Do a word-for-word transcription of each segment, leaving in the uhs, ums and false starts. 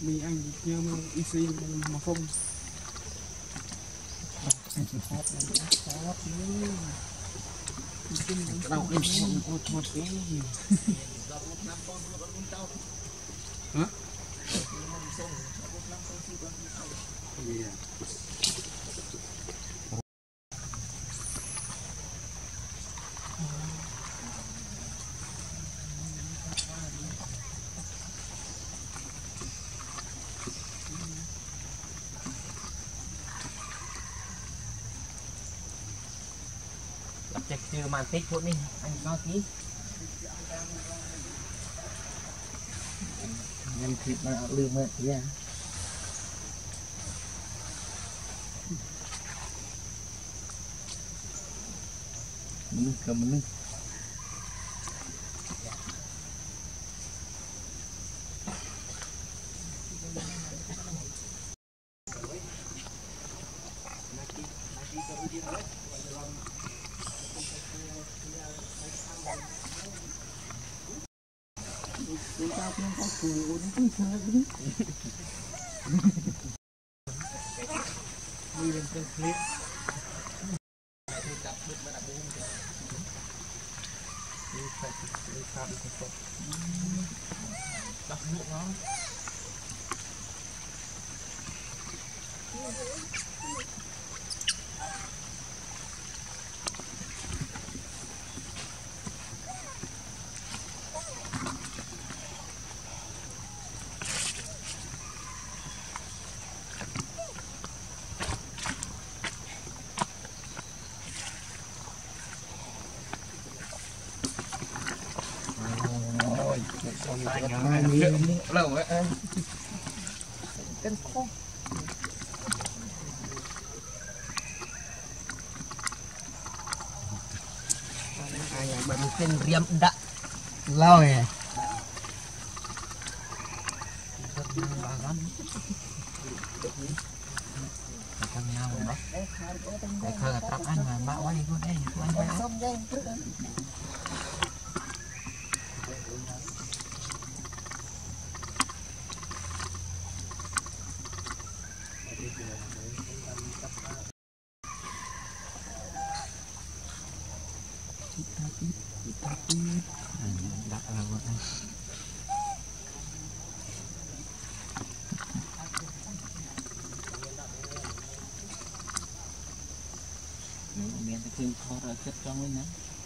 mì anh nhớ mà y xì mà không đâu em không có thoát cái hả chắc chưa màn tích của mình anh có tí em thịt mà lương mẹ ra mình cầm mình chúng ta cũng có cù cũng sao đấy đi lên trên clip đi phải đi phạm cái đặt nước nó hai miếng lâu ấy anh cân khô ai nhà bệnh trên riêng đạn lâu rồi thằng nào đó để khơi tập anh mà bão quá đi luôn đây anh quay đặt là vậy miền Tây Nguyên kho ra chất trong ấy nè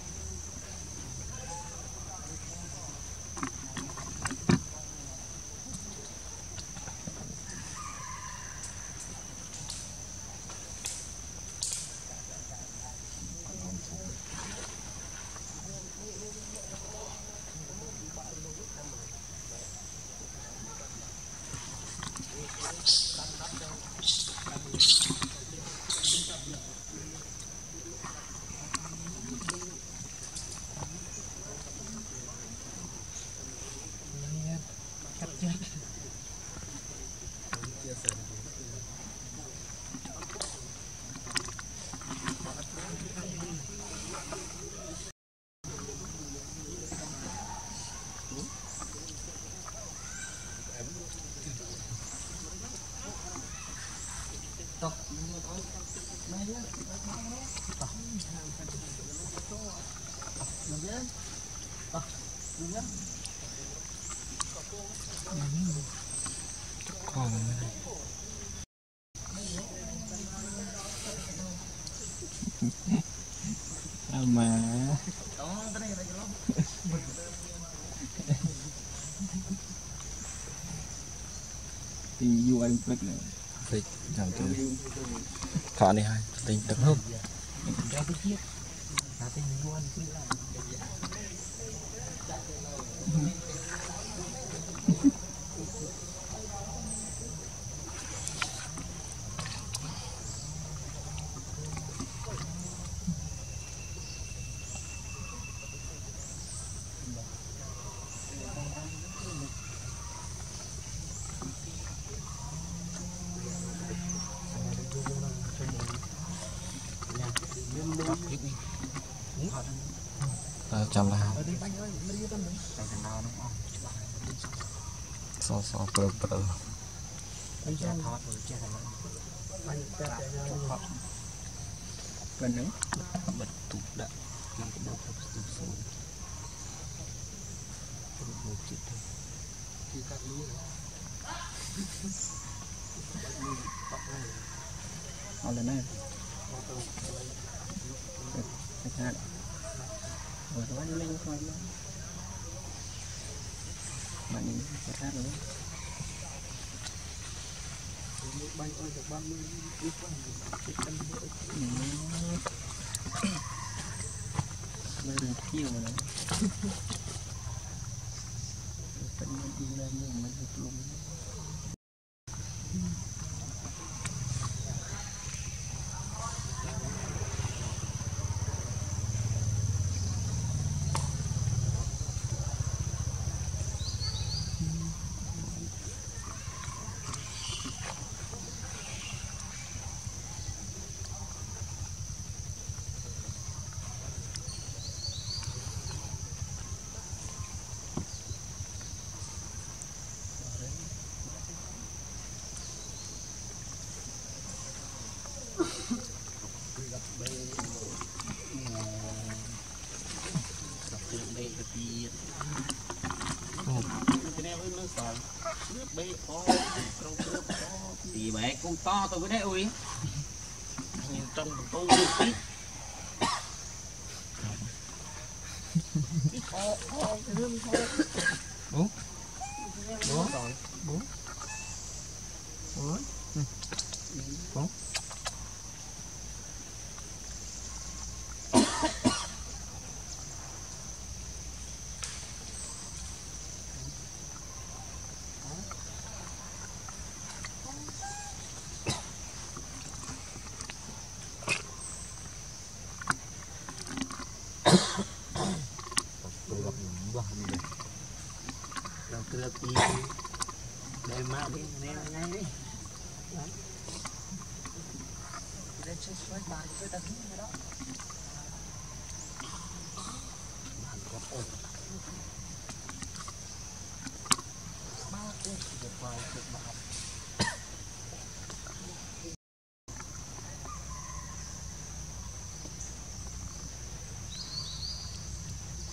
mà thì dù anh biết này thì làm từ thọ này hai tình tập hơn ra cái chiếc là tình luôn chăm là so so bờ bờ Bây giờ thọt rồi chết rồi. Anh ta thọt. Gần đấy. Bật tụt đạn. Nó có bộ tụt tụt xuống. Một chiếc thôi. Khi cắt lúa này. Họ lên đây. Cách hạn. Rồi nó lên lên coi. Bạn nhìn cách hạn rồi. Bay ơi được ba mươi ít quá bây giờ chiều mà đấy vẫn đi lên nhưng mà được luôn thì bé cũng to tôi với đấy ui nhìn trong tôi tí bố bố rồi bố bố bố Hãy subscribe cho kênh Ghiền Mì Gõ để không bỏ lỡ những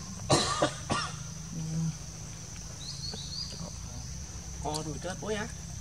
con rồi chết bối á.